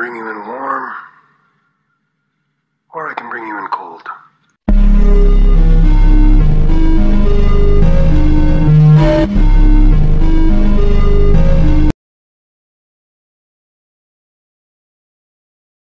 bring you in warm, or I can bring you in cold.